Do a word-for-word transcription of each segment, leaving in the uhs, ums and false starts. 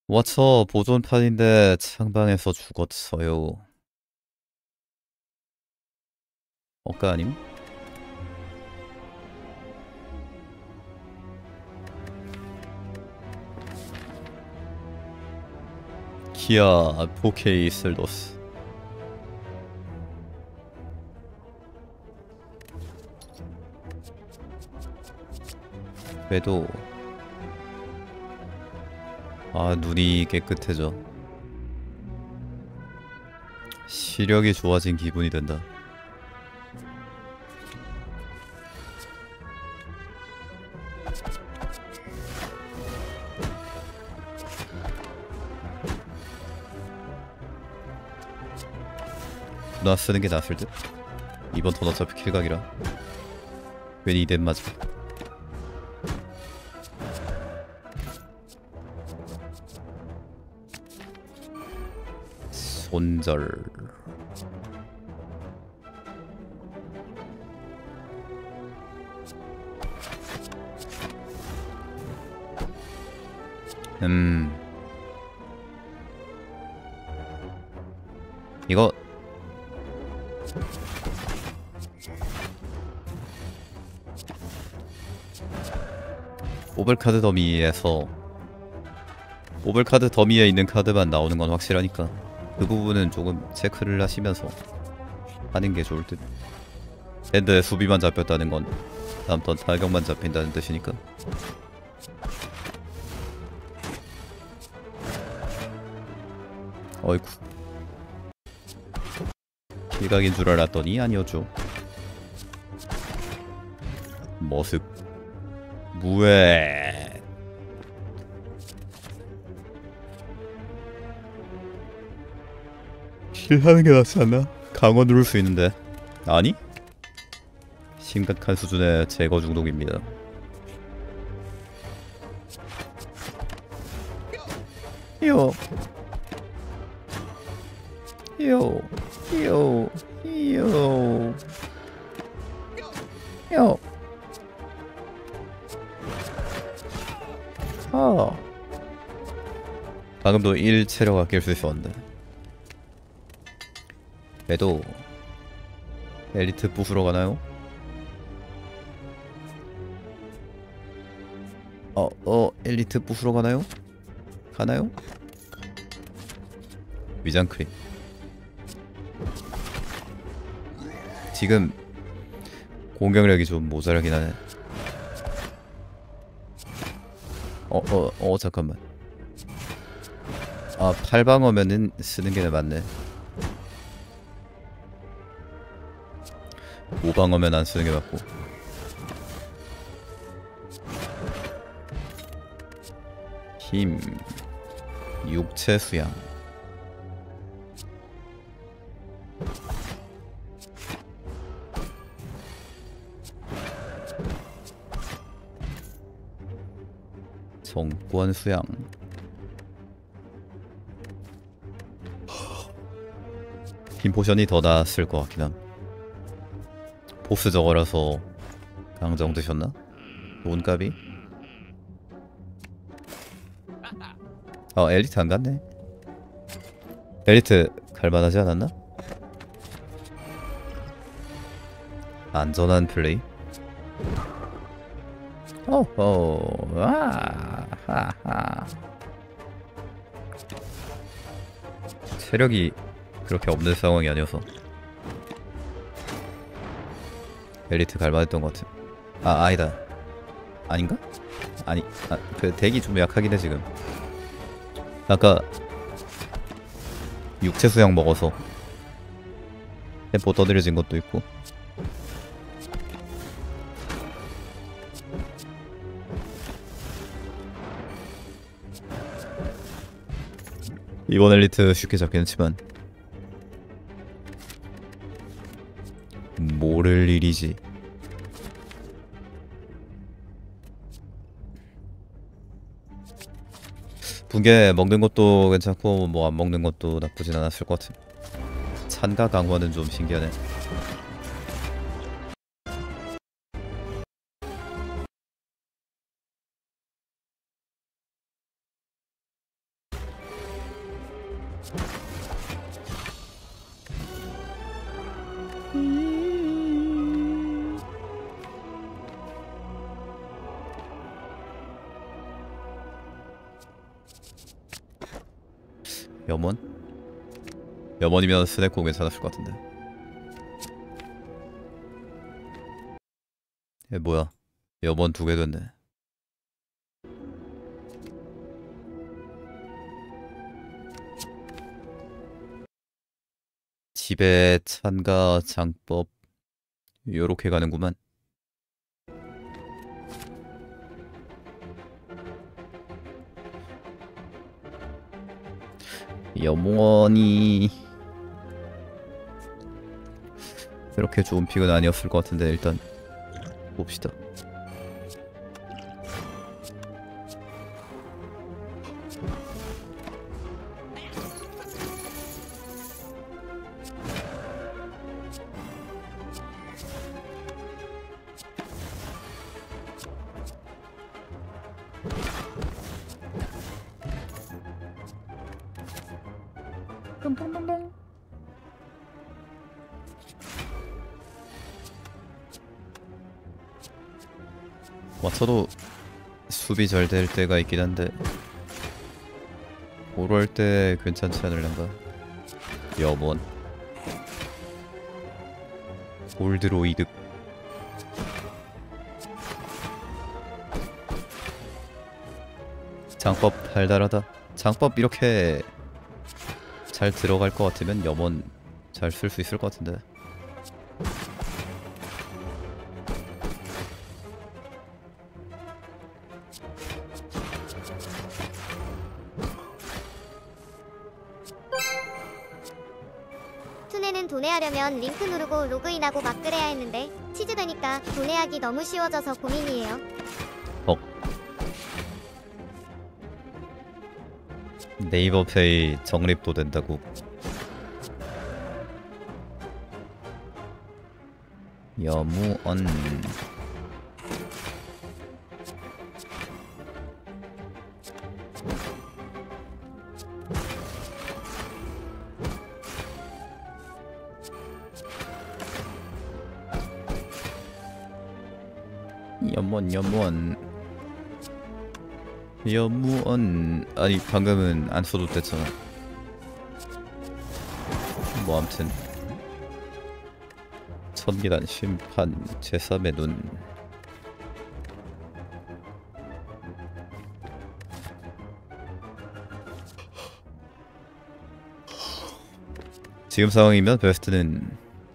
와쳐 보존판인데 창방에서 죽었어요. 억까 아님? 기아 포케이 셀더스. 그래도 아 눈이 깨끗해져. 시력이 좋아진 기분이 든다. 나 쓰는 게 낫을 듯. 이번 턴 어차피 킬각이라 괜히 이뎀 맞아. 손절. 음 이거 오벌카드 더미에서 오벌카드 더미에 있는 카드만 나오는 건 확실하니까 그 부분은 조금 체크를 하시면서 하는 게 좋을 듯. 밴드의 수비만 잡혔다는 건 다음 턴 타격만 잡힌다는 뜻이니까. 어이쿠, 일각인 줄 알았더니 아니었죠. 머슥 무에 킬하는 게 낫지 않나? 강화 누를 수 있는데. 아니? 심각한 수준의 제거 중독입니다. 요 요, 요, 요, 요. 아. 방금도 일 체력 아낄 수 있었는데. 그래도 엘리트 부수러 가나요? 어, 어, 엘리트 부수러 가나요? 가나요? 위장 크림. 지금 공격력이 좀 모자라긴 하네. 어, 어, 어, 잠깐만. 아, 팔 방어면은 쓰는 게 맞네. 오 방어면 안 쓰는 게 맞고. 힘, 육체 수양. 정권 수양. 힘 포션이 더 나았을 것 같긴 함. 보스 저거라서 강정 드셨나? 돈값이? 어, 엘리트 안 갔네. 엘리트 갈만하지 않았나? 안전한 플레이? 오호, 아, 하하. 체력이 그렇게 없는 상황이 아니어서 엘리트 갈만했던 것 같은. 아, 아니다. 아닌가? 아니, 아, 그 덱이 좀 약하긴 해 지금. 아까 육체 수양 먹어서 템포 떠들여진 것도 있고. 이번 엘리트 쉽게 잡긴 했지만 모를 일이지. 붕괴 먹는 것도 괜찮고 뭐 안 먹는 것도 나쁘진 않았을 것 같은. 찬가 강화는 좀 신기하네. 염원? 염원이면 스네코 괜찮았을 것 같은데. 얘 뭐야? 염원 두 개 됐네. 집에 찬가 장법 요렇게 가는구만. 염원이 그렇게 좋은 픽은 아니었을 것 같은데 일단 봅시다. 맞춰도 수비 잘 될 때가 있긴 한데 오럴 때 괜찮지 않을란가? 염원 골드로 이득. 장법 달달하다. 장법 이렇게 잘 들어갈 것 같으면 염원 잘 쓸 수 있을 것 같은데. 투네는 도내하려면 링크 누르고 로그인하고 막 그래야 했는데 치즈 되니까 도내하기 너무 쉬워져서 고민이에요. 억. 네이버 페이 적립도 된다고. 여무언 염원 염원 여무언. 아니 방금은 안 써도 됐잖아. 뭐 암튼 천기단 심판 제삼의 눈. 지금 상황이면 베스트는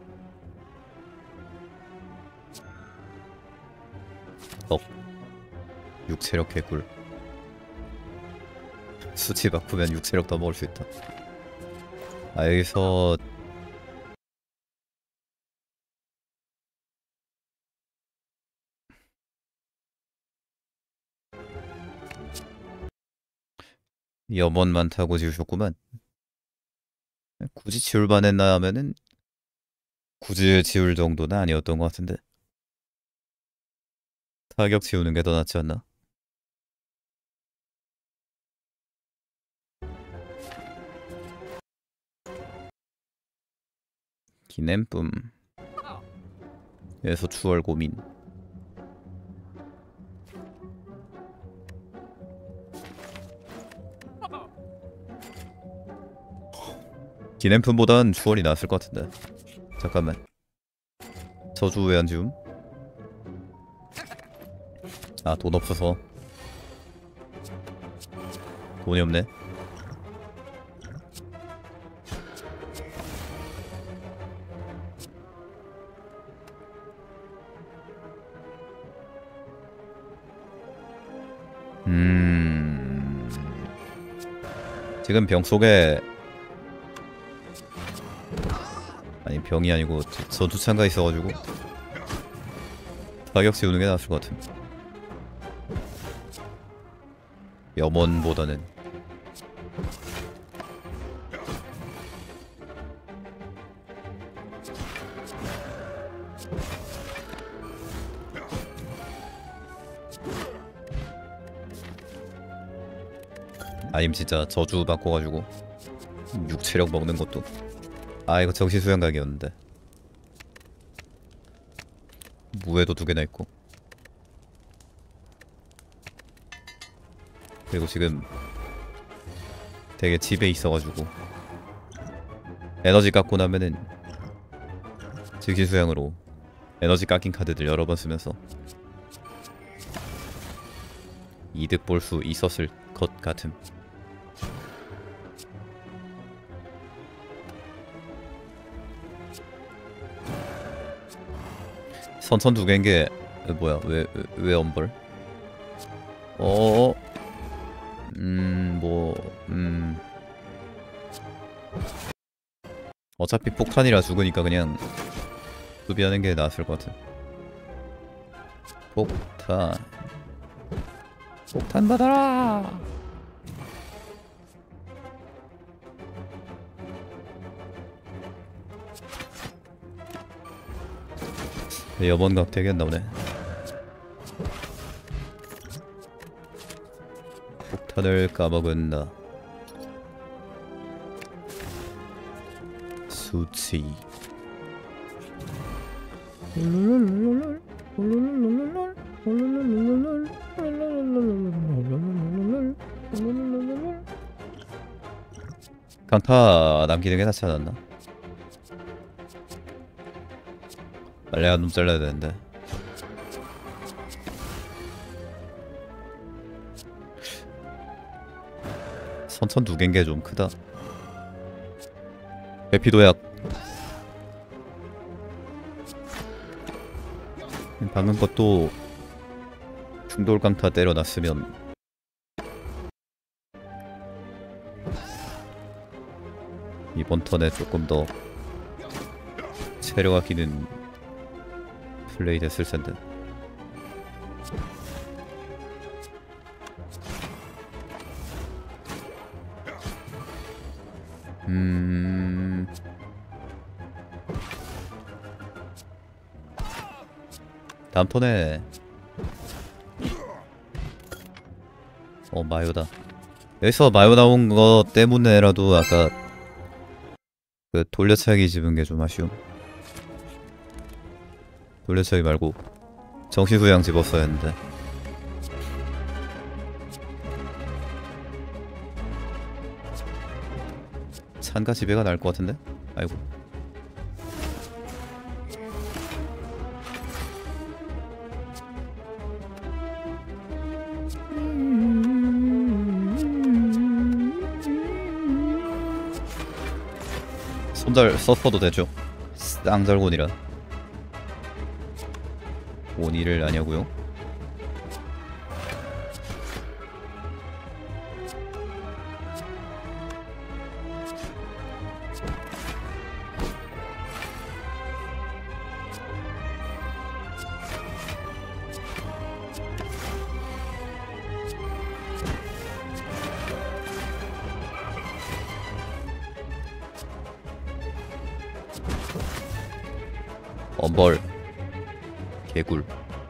억 육 체력 개꿀. 수치 바꾸면 육 체력 더 먹을 수 있다. 아 여기서 염원 많다고 지우셨구만. 굳이 지울 만했나 하면은 굳이 지울 정도는 아니었던 것 같은데. 타격 지우는 게 더 낫지 않나? 기냄쁨 에서 추월 고민. 기냄품보단 추월이 나았을 것 같은데. 잠깐만. 저주 왜 안 지움? 아 돈 없어서. 돈이 없네. 음... 지금 병 속에 아니 병이 아니고 전투창가 있어가지고 타격 지우는 게 나았을 것 같음. 염원보다는. 아님 진짜 저주 바꿔가지고 육체력 먹는 것도. 아 이거 정신수양각이었는데. 무에도 두 개나 있고. 그리고 지금 되게 집에 있어가지고 에너지 깎고 나면은 즉시수양으로 에너지 깎인 카드들 여러 번 쓰면서 이득 볼 수 있었을 것 같음. 선천 두 개인 게 뭐야? 왜 왜 엄벌? 어, 음, 뭐, 음, 어차피 폭탄이라 죽으니까 그냥 수비하는 게 나았을 것 같아. 폭탄, 폭탄 받아라. 여번각 되겠나 보네. 폭탄을 까먹은다. 수치. 강타 남기는 게 낫지 않았나? 빨리 한 놈 잘라야 되는데. 선천 두 개인 게 좀 크다. 배피도약. 방금 것도 중돌 강타 때려놨으면 이번 턴에 조금 더 체력 아끼는 플레이 됐을 텐데. 음... 다음 턴에 어 마요다. 여기서 마요 나온 거 때문에라도 아까 그 돌려차기 집은 게 좀 아쉬움. 돌려차기 말고 정신수양 집었어야 했는데. 찬가 지배가 나을 것 같은데? 아이고. 손절 서퍼도 되죠. 쌍절곤이라. 오니를 아냐고요? 엄벌 개굴.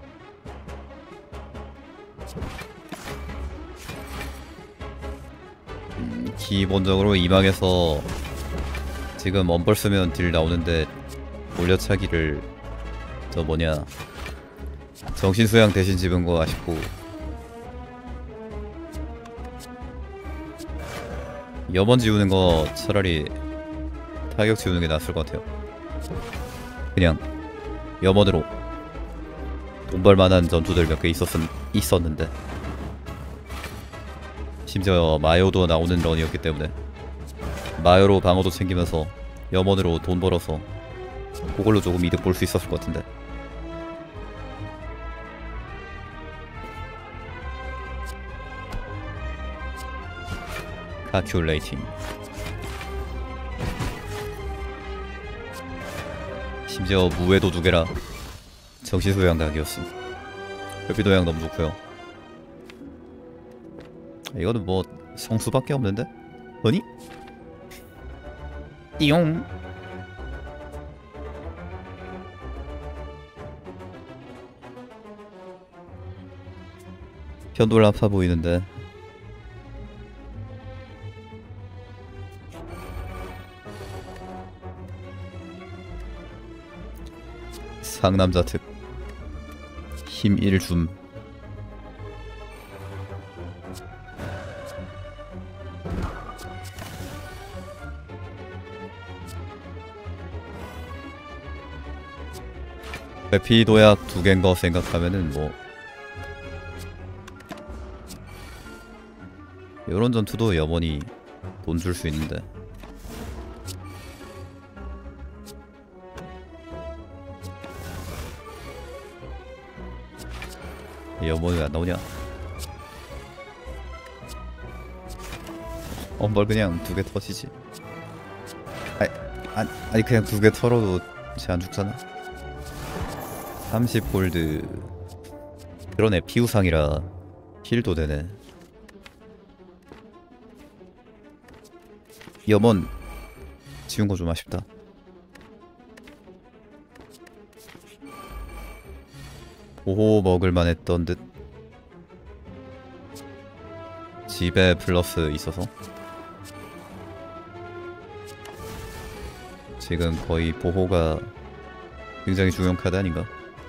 음, 기본적으로 이막에서 지금 엄벌 쓰면 딜 나오는데 올려차기를 저 뭐냐 정신수양 대신 집은 거 아쉽고, 염원 지우는 거 차라리 타격 지우는 게 낫을 것 같아요. 그냥 염원으로 돈 벌만한 전투들 몇 개 있었, 있었는데 심지어 마요도 나오는 런이었기 때문에 마요로 방어도 챙기면서 염원으로 돈 벌어서 그걸로 조금 이득 볼 수 있었을 것 같은데. 카큘레이팅. 심지어 무에도 두 개라 정신수양 각이었음. 회피도양 너무 좋고요. 이거는 뭐 성수밖에 없는데? 아니? 띠용. 편돌 아파 보이는데. 상남자 특 힘 일 줌. 회피 도약 두 개인 거 생각하면은 뭐 요런 전투도 여번이 돈 줄 수 있는데 여번이 왜 안 나오냐? 어, 뭘 그냥 두 개 터지지? 아니, 아니, 아니 그냥 두 개 털어도 쟤 안 죽잖아. 삼십 골드. 그러네, 피우상이라 힐도 되네. 염원 지운 거 좀 아쉽다. 보호 먹을만 했던 듯. 집에 플러스 있어서 지금 거의 보호가 굉장히 중요한 카드 아닌가?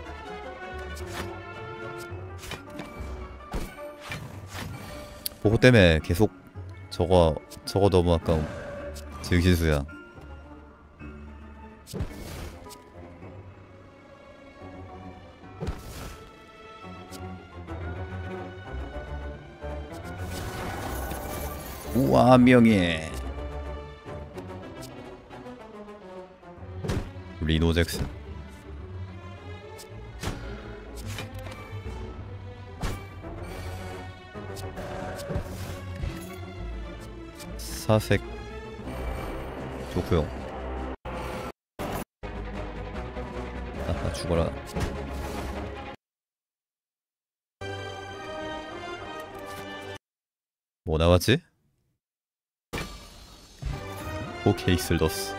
보호 때문에 계속 저거 저거 너무 아까운 증신수야. 우와 명예. 리노 잭슨. 사색 좋구요. 아까 죽어라. 뭐 나왔지? 오케이 슬더스.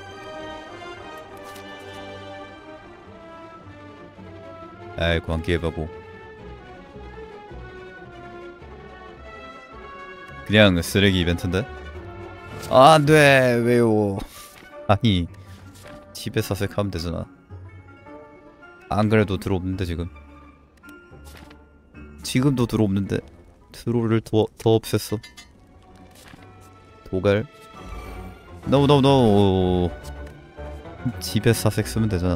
아이 광기해보고 그냥 쓰레기 이벤트인데? 아, 안돼. 왜요? 아니 집에 사색하면 되잖아. 안 그래도 들어오는데 지금 지금도 들어오는데 트롤을 더, 더 없앴어. 도갈 노 노 노. 집에 사색 쓰면 되잖아.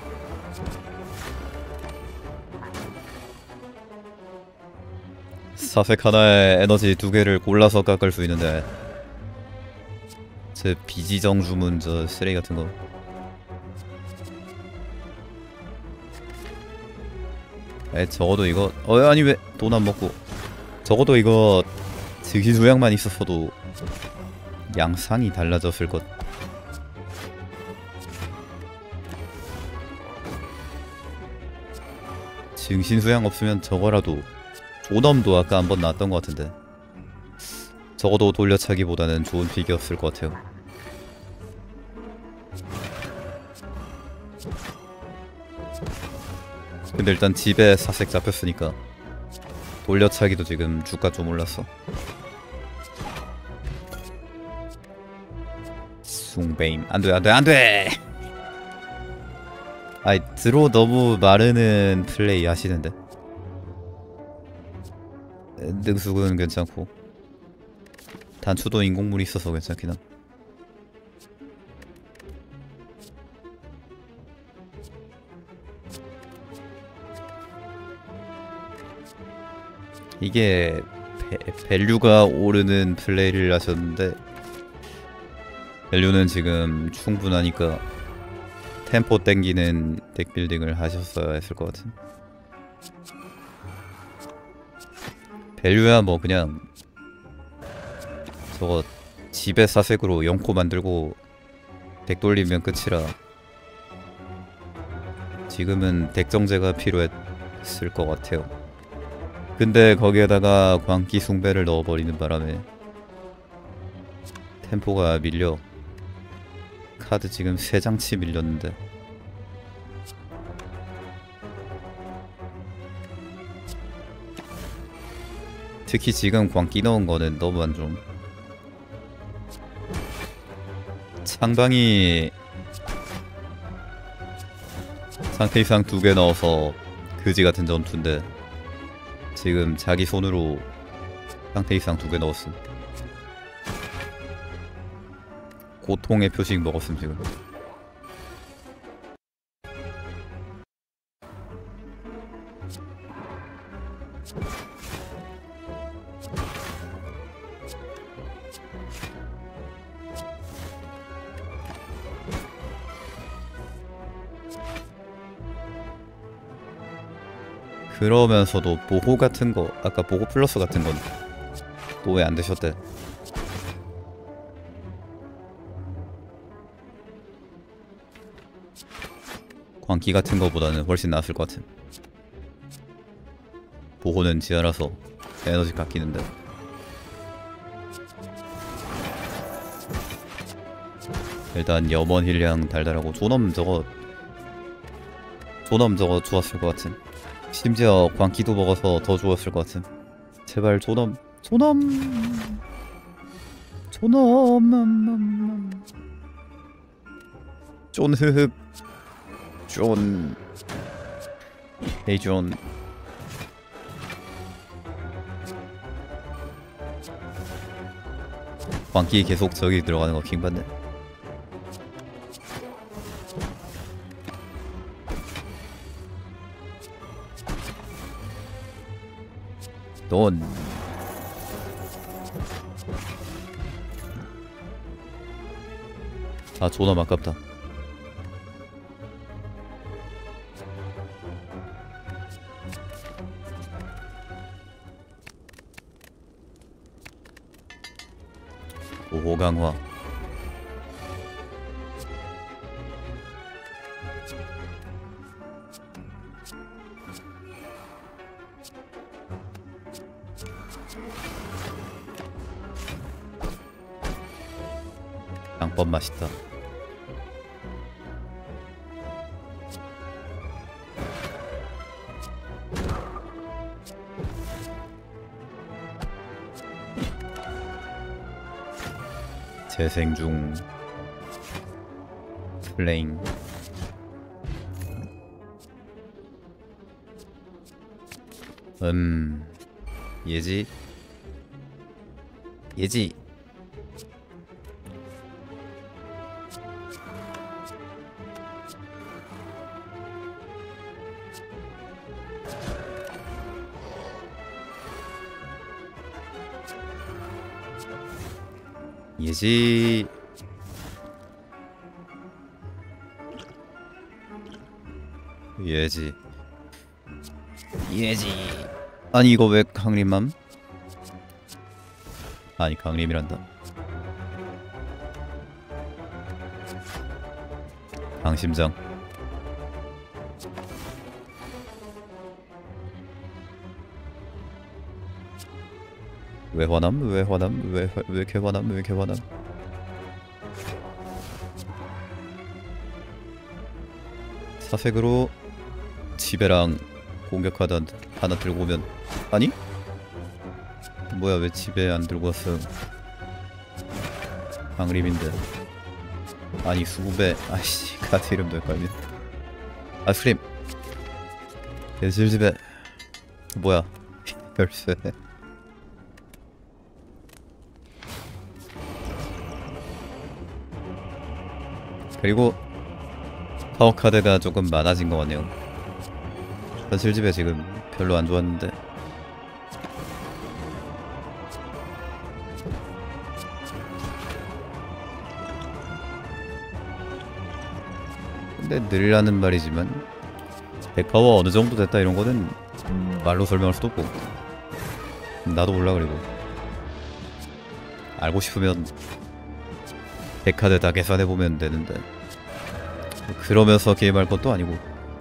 사색 하나에 에너지 두 개를 골라서 깎을 수 있는데 제 비지정 주문 저 쓰레기 같은 거. 에 적어도 이거 어 아니 왜 돈 안 먹고 적어도 이거 즉시 조약만 있었어도 양상이 달라졌을 것. 증신수양 없으면 저거라도 조덤도 아까 한번 나왔던 것 같은데 적어도 돌려차기보다는 좋은 픽이었을 것 같아요. 근데 일단 집에 사색 잡혔으니까 돌려차기도 지금 주가 좀 올랐어. 숭베임 안돼 안돼 안돼. 아이 드로 너무 마르는 플레이 하시는데. 능숙은 괜찮고 단추도 인공물이 있어서 괜찮긴 함. 이게 배, 밸류가 오르는 플레이를 하셨는데 밸류는 지금 충분하니까 템포 땡기는 덱빌딩을 하셨어야 했을 것 같은. 밸류야 뭐 그냥 저거 집에 사색으로 영코 만들고 덱 돌리면 끝이라 지금은 덱 정제가 필요했을 것 같아요. 근데 거기에다가 광기 숭배를 넣어버리는 바람에 템포가 밀려. 카드 지금 세 장치 밀렸는데 특히 지금 광기 넣은 거는 너무 안 좀. 창방이 상태 이상 두 개 넣어서 그지 같은 전투인데 지금 자기 손으로 상태 이상 두 개 넣었음. 고통의 표식 먹었음 지금. 그러면서도 보호 같은 거, 아까 보호 플러스 같은 건 또 왜 안 되셨대? 광기 같은 거보다는 훨씬 나았을 것 같은. 보호는 지하라서 에너지 깎이는데. 일단 염원 힐량 달달하고 존엄 저거 존엄 저거 좋았을 것 같은. 심지어 광기도 먹어서 더 좋았을 것 같은. 제발 존엄 존엄 존엄 존 흐흡 존 헤이 존. 광기 계속 저기 들어가는 거 킹받네. 넌 아 존엄 아깝다. 보호 강화. 양법 맛있다. 재생 중. 플레잉. 음 예지 예지. 예지. 예지. 예지. 아니 이거 왜 강림함? 아니 강림이란다. 강심장. 왜 화남? 왜 화남? 왜, 왜 이렇게 화남? 왜 이렇게 화남? 사색으로 지배랑 공격하던 하나 들고 오면. 아니? 뭐야 왜 지배 안 들고 왔어? 강림인데. 아니 수배. 아이씨 카드 이름도 헷갈리네. 아이스크림. 예술지배. 뭐야 열쇠. 그리고 파워카드가 조금 많아진 것 같네요. 현실집에 지금 별로 안 좋았는데. 근데 늘라는 말이지만 백파워 어느 정도 됐다 이런 거는 말로 설명할 수도 없고 나도 몰라. 그리고 알고 싶으면 백카드 다 계산해보면 되는데 그러면서 게임할 것도 아니고.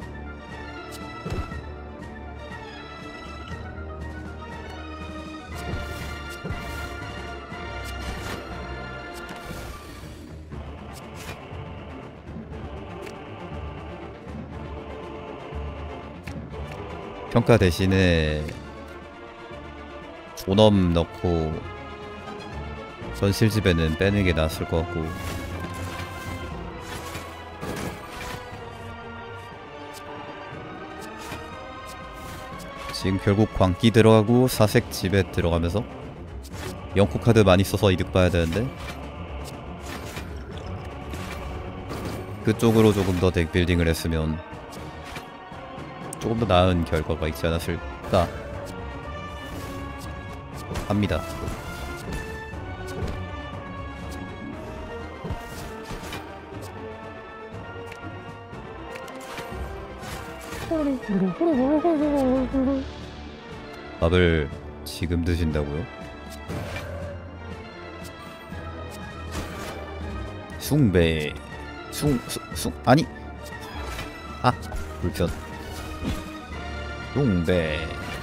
평가 대신에 존엄 넣고 전실집에는 빼는 게 낫을 것 같고. 지금 결국 광기 들어가고 사색 집에 들어가면서 영코 카드 많이 써서 이득 봐야 되는데 그쪽으로 조금 더 덱빌딩을 했으면 조금 더 나은 결과가 있지 않았을까 합니다. 밥을 지금 드신다고요? 숭배 숭, 숭, 숭, 아니 아 불편 숭배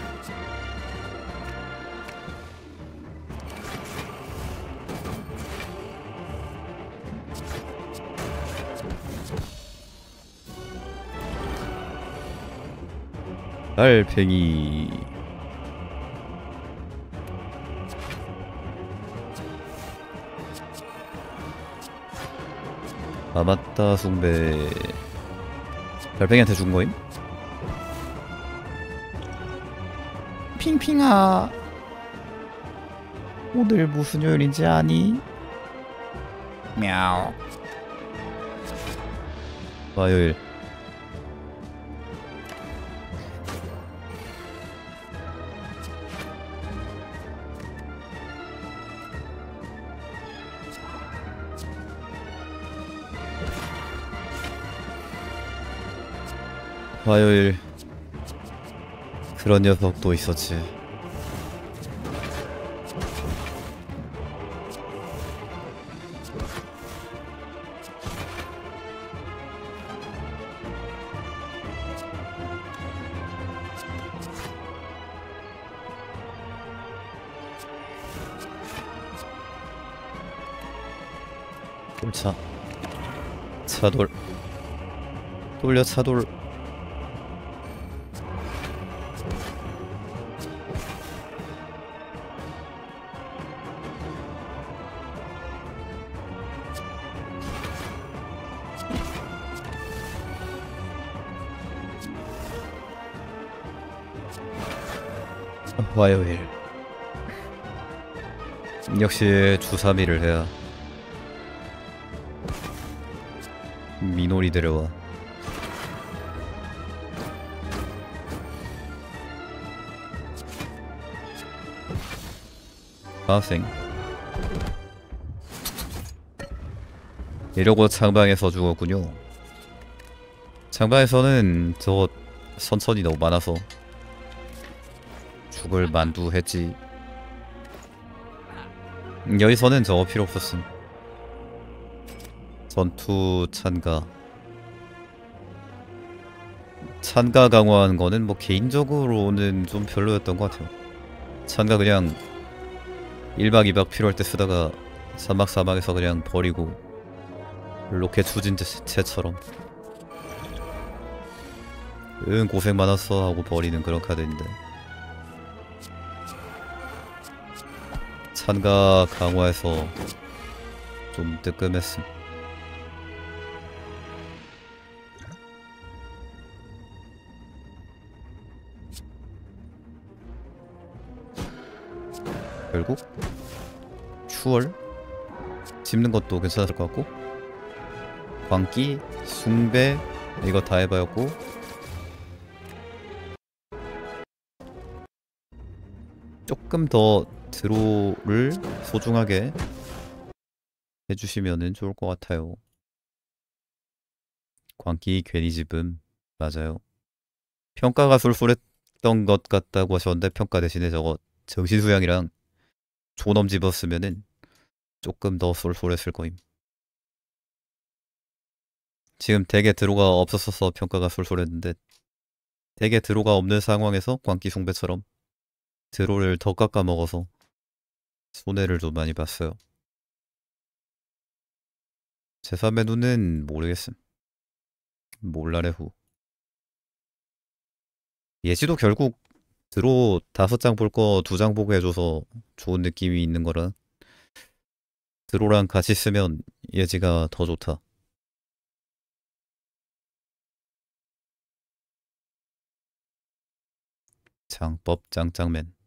달팽이 아 맞다 숭배 달팽이한테 준 거임? 핑핑아 오늘 무슨 요일인지 아니? мяу 화요일 화요일 그런 녀석도 있었지. 돌차 차돌 돌려 차돌 화요일 역시 주삼일을 해야 미놀이 데려와 파생 이러고 창방에서 죽었군요. 창방에서는 저 선천이 너무 많아서 죽을 만두 했지. 여기서는 저거 필요 없었음. 전투 찬가 찬가 강화한 거는 뭐 개인적으로는 좀 별로였던 것 같아요. 찬가 그냥 일 박 이 박 필요할 때 쓰다가 삼 박 사 박에서 그냥 버리고 로켓 추진체처럼 응 고생 많았어 하고 버리는 그런 카드인데 찬가 강화해서 좀 뜨끔했음. 결국 추월 짚는 것도 괜찮았을 것 같고 광기, 숭배 이거 다 해봐였고 조금 더 드로를 소중하게 해주시면은 좋을 것 같아요. 광기 괜히 집음 맞아요. 평가가 쏠쏠했던 것 같다고 하셨는데 평가 대신에 저거 정신수양이랑 존엄 집었으면은 조금 더 쏠쏠했을 거임. 지금 덱에 드로가 없었어서 평가가 쏠쏠했는데 덱에 드로가 없는 상황에서 광기 숭배처럼 드로를 더 깎아 먹어서 손해를 좀 많이 봤어요. 제삼 메뉴는 모르겠음. 몰라레후. 예지도 결국 드로 다섯 장 볼 거 두 장 보고 해줘서 좋은 느낌이 있는 거라 드로랑 같이 쓰면 예지가 더 좋다. 장법 짱짱맨.